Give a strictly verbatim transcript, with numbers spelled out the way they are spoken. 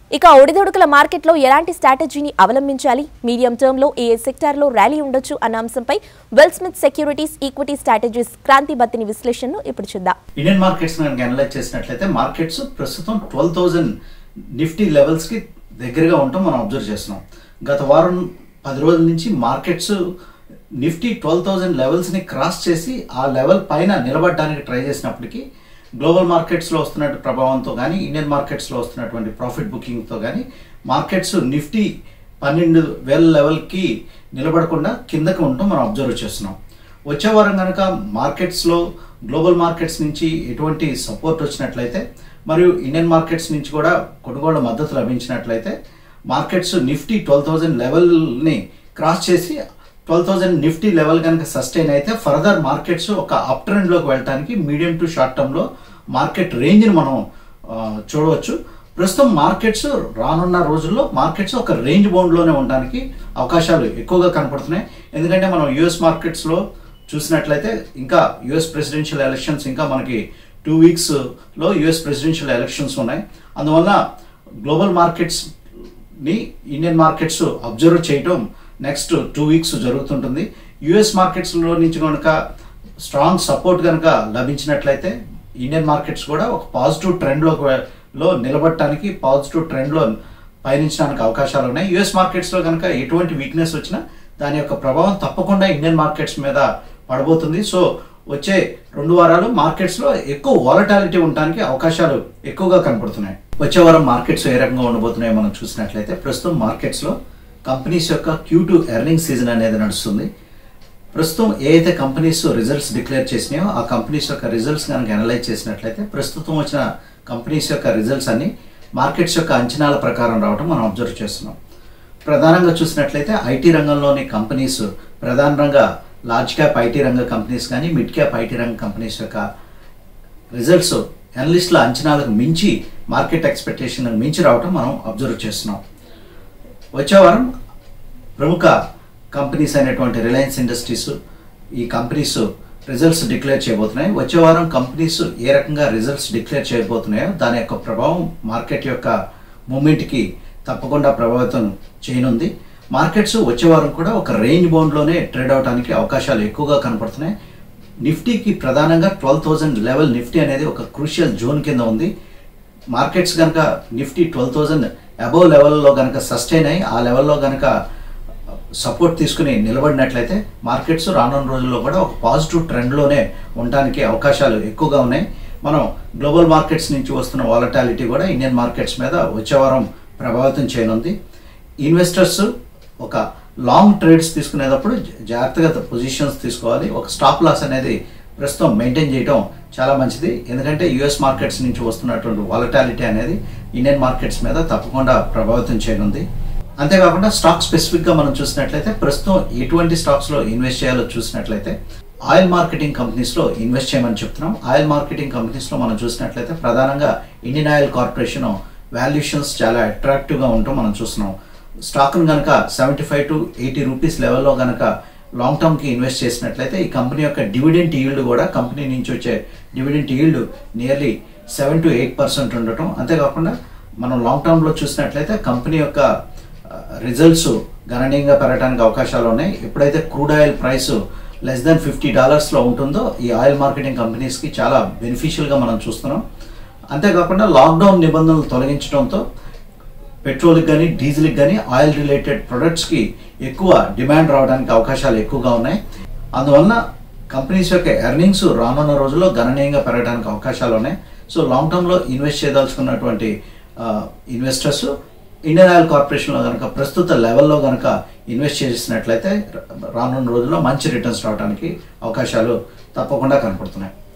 ఇక ఒడిదొడుకుల మార్కెట్లో ఎలాంటి స్ట్రాటజీని అవలంబించాలి, మీడియం టర్మ్లో ఏ సెక్టార్లో ర్యాలీ ఉండొచ్చు అన్న అంశంపై Wellsmith securities equity strategies Kranthi Bathini విశ్లేషణను ఇప్పుడు చూద్దాం. ఇండియన్ మార్కెట్స్ కనుక అనలైజ్ చేసినట్లయితే మార్కెట్స్ ప్రస్తుతం ట్వెల్వ్ థౌసండ్ నిఫ్టీ లెవెల్స్ కి దగ్గరగా ఉంటాం మనం అబ్జర్వ్ చేస్తున్నాం. గత వారం పది రోజుల నుంచి markets Nifty twelve thousand levels ని క్రాస్ చేసి ఆ లెవెల్ పైన నిలబడడానికి ట్రై చేసినప్పటికీ గ్లోబల్ మార్కెట్స్లో వస్తున్నట్టు ప్రభావంతో కానీ ఇండియన్ మార్కెట్స్లో వస్తున్నటువంటి ప్రాఫిట్ బుకింగ్తో కానీ మార్కెట్స్ నిఫ్టీ పన్నెండు వేల లెవెల్కి నిలబడకుండా కిందకి ఉండటం మనం అబ్జర్వ్ చేస్తున్నాం. వచ్చే వారం కనుక మార్కెట్స్లో గ్లోబల్ మార్కెట్స్ నుంచి ఎటువంటి సపోర్ట్ వచ్చినట్లయితే మరియు ఇండియన్ మార్కెట్స్ నుంచి కూడా కొనుగోళ్ల మద్దతు లభించినట్లయితే మార్కెట్స్ నిఫ్టీ ట్వెల్వ్ థౌజండ్ లెవెల్ని క్రాస్ చేసి ట్వెల్వ్ థౌసండ్ నిఫ్టీ లెవెల్ కనుక సస్టైన్ అయితే ఫర్దర్ మార్కెట్స్ ఒక అప్ ట్రెండ్లోకి వెళ్ళడానికి మీడియం టు షార్ట్ టర్మ్లో మార్కెట్ రేంజ్ని మనం చూడవచ్చు. ప్రస్తుతం మార్కెట్స్ రానున్న రోజుల్లో మార్కెట్స్ ఒక రేంజ్ బౌండ్లోనే ఉండడానికి అవకాశాలు ఎక్కువగా కనపడుతున్నాయి. ఎందుకంటే మనం యుఎస్ మార్కెట్స్లో చూసినట్లయితే ఇంకా యుఎస్ ప్రెసిడెన్షియల్ ఎలక్షన్స్ ఇంకా మనకి టూ వీక్స్లో యుఎస్ ప్రెసిడెన్షియల్ ఎలక్షన్స్ ఉన్నాయి. అందువల్ల గ్లోబల్ మార్కెట్స్ని ఇండియన్ మార్కెట్స్ అబ్జర్వ్ చేయటం నెక్స్ట్ టూ వీక్స్ జరుగుతుంటుంది. యుఎస్ మార్కెట్స్లో నుంచి కనుక స్ట్రాంగ్ సపోర్ట్ కనుక లభించినట్లయితే ఇండియన్ మార్కెట్స్ కూడా ఒక పాజిటివ్ ట్రెండ్లో లో నిలబడటానికి పాజిటివ్ ట్రెండ్లో పయనించడానికి అవకాశాలు ఉన్నాయి. యుఎస్ మార్కెట్స్లో కనుక ఎటువంటి వీక్నెస్ వచ్చినా దాని యొక్క ప్రభావం తప్పకుండా ఇండియన్ మార్కెట్స్ మీద పడబోతుంది. సో వచ్చే రెండు వారాలు మార్కెట్స్లో ఎక్కువ వాలటాలిటీ ఉండడానికి అవకాశాలు ఎక్కువగా కనపడుతున్నాయి. వచ్చే వారం మార్కెట్స్ ఏ రకంగా ఉండబోతున్నాయో మనం చూసినట్లయితే ప్రస్తుతం మార్కెట్స్లో కంపెనీస్ యొక్క క్యూ టూ ఎర్నింగ్ సీజన్ అనేది నడుస్తుంది. ప్రస్తుతం ఏ అయితే కంపెనీస్ రిజల్ట్స్ డిక్లేర్ చేసినాయో ఆ కంపెనీస్ యొక్క రిజల్ట్స్ కనుక అనలైజ్ చేసినట్లయితే ప్రస్తుతం వచ్చిన కంపెనీస్ యొక్క రిజల్ట్స్ అన్ని మార్కెట్స్ యొక్క అంచనాల ప్రకారం రావడం మనం అబ్జర్వ్ చేస్తున్నాం. ప్రధానంగా చూసినట్లయితే ఐటీ రంగంలోని కంపెనీస్ ప్రధానంగా లార్జ్ క్యాప్ ఐటీ రంగ కంపెనీస్ కానీ మిడ్ క్యాప్ ఐటీ రంగ కంపెనీస్ యొక్క రిజల్ట్స్ అనలిస్టుల అంచనాలకు మించి మార్కెట్ ఎక్స్పెక్టేషన్ మించి రావడం మనం అబ్జర్వ్ చేస్తున్నాం. వచ్చే వారం ప్రముఖ కంపెనీస్ అయినటువంటి రిలయన్స్ ఇండస్ట్రీస్ ఈ కంపెనీస్ రిజల్ట్స్ డిక్లేర్ చేయబోతున్నాయి. వచ్చే వారం కంపెనీస్ ఏ రకంగా రిజల్ట్స్ డిక్లేర్ చేయబోతున్నాయో దాని యొక్క ప్రభావం మార్కెట్ యొక్క మూమెంట్కి తప్పకుండా ప్రభావితం చేయనుంది. మార్కెట్స్ వచ్చే వారం కూడా ఒక రేంజ్ బౌండ్లోనే ట్రేడ్ అవడానికి అవకాశాలు ఎక్కువగా కనపడుతున్నాయి. నిఫ్టీకి ప్రధానంగా ట్వెల్వ్ థౌజండ్ లెవెల్ నిఫ్టీ అనేది ఒక క్రూషియల్ జోన్ కింద ఉంది. మార్కెట్స్ కనుక నిఫ్టీ ట్వెల్వ్ థౌజండ్ అబోవ్ లెవెల్లో కనుక సస్టైన్ అయ్యి ఆ లెవెల్లో కనుక సపోర్ట్ తీసుకుని నిలబడినట్లయితే మార్కెట్స్ రానున్న రోజుల్లో కూడా ఒక పాజిటివ్ ట్రెండ్లోనే ఉండడానికి అవకాశాలు ఎక్కువగా ఉన్నాయి. మనం గ్లోబల్ మార్కెట్స్ నుంచి వస్తున్న వాలటాలిటీ కూడా ఇండియన్ మార్కెట్స్ మీద వచ్చే వారం ప్రభావితం చేయనుంది. ఇన్వెస్టర్స్ ఒక లాంగ్ ట్రేడ్స్ తీసుకునేటప్పుడు జాగ్రత్తగా పొజిషన్స్ తీసుకోవాలి. ఒక స్టాప్ లాస్ అనేది ప్రస్తుతం మెయింటైన్ చేయడం చాలా మంచిది. ఎందుకంటే యుఎస్ మార్కెట్స్ నుంచి వస్తున్నటువంటి వాలటాలిటీ అనేది ఇండియన్ మార్కెట్స్ మీద తప్పకుండా ప్రభావితం చేయనుంది. అంతేకాకుండా స్టాక్ స్పెసిఫిక్గా మనం చూసినట్లయితే ప్రస్తుతం ఎటువంటి స్టాక్స్లో ఇన్వెస్ట్ చేయాలో చూసినట్లయితే ఆయిల్ మార్కెటింగ్ కంపెనీస్లో ఇన్వెస్ట్ చేయమని చెప్తున్నాం. ఆయిల్ మార్కెటింగ్ కంపెనీస్లో మనం చూసినట్లయితే ప్రధానంగా ఇండియన్ ఆయిల్ కార్పొరేషన్ వాల్యుయేషన్స్ చాలా అట్రాక్టివ్గా ఉండటం మనం చూస్తున్నాం. స్టాక్ను కనుక seventy five to eighty rupees లెవెల్లో కనుక లాంగ్ టర్మ్కి ఇన్వెస్ట్ చేసినట్లయితే ఈ కంపెనీ యొక్క డివిడెంట్ ఈల్డ్ కూడా కంపెనీ నుంచి వచ్చే dividend yield nearly seven to eight percent ఉండటం. అంతేకాకుండా మనం లాంగ్ టర్మ్లో చూసినట్లయితే కంపెనీ యొక్క రిజల్ట్స్ గణనీయంగా పెరగడానికి అవకాశాలు ఉన్నాయి. ఎప్పుడైతే crude oil price less than fifty డాలర్స్లో ఉంటుందో ఈ ఆయిల్ మార్కెటింగ్ కంపెనీస్కి చాలా బెనిఫిషియల్గా మనం చూస్తున్నాం. అంతేకాకుండా లాక్డౌన్ నిబంధనలు తొలగించడంతో పెట్రోల్కి కానీ డీజిల్కి కానీ ఆయిల్ రిలేటెడ్ ప్రొడక్ట్స్కి ఎక్కువ డిమాండ్ రావడానికి అవకాశాలు ఎక్కువగా ఉన్నాయి. అందువలన కంపెనీస్ యొక్క ఎర్నింగ్స్ రానున్న రోజుల్లో గణనీయంగా పెరగడానికి అవకాశాలు ఉన్నాయి. సో లాంగ్ టర్మ్లో ఇన్వెస్ట్ చేయదలుచుకున్నటువంటి ఇన్వెస్టర్స్ ఇండియన్ ఆయిల్ కార్పొరేషన్లో కనుక ప్రస్తుత లెవెల్లో కనుక ఇన్వెస్ట్ చేసినట్లయితే రానున్న రోజుల్లో మంచి రిటర్న్స్ రావడానికి అవకాశాలు తప్పకుండా కనపడుతున్నాయి.